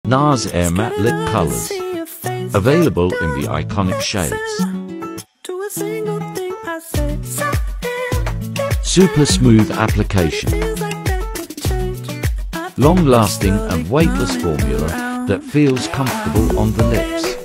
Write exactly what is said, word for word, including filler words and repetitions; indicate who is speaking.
Speaker 1: NARS Air Matte Lip Colors. Available in the iconic shades. Super smooth application. Long-lasting and weightless formula that feels comfortable on the lips.